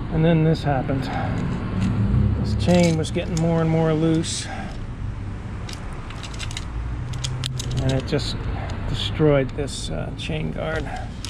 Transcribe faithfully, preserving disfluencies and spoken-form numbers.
And then this happened. This chain was getting more and more loose, and it just destroyed this uh, chain guard.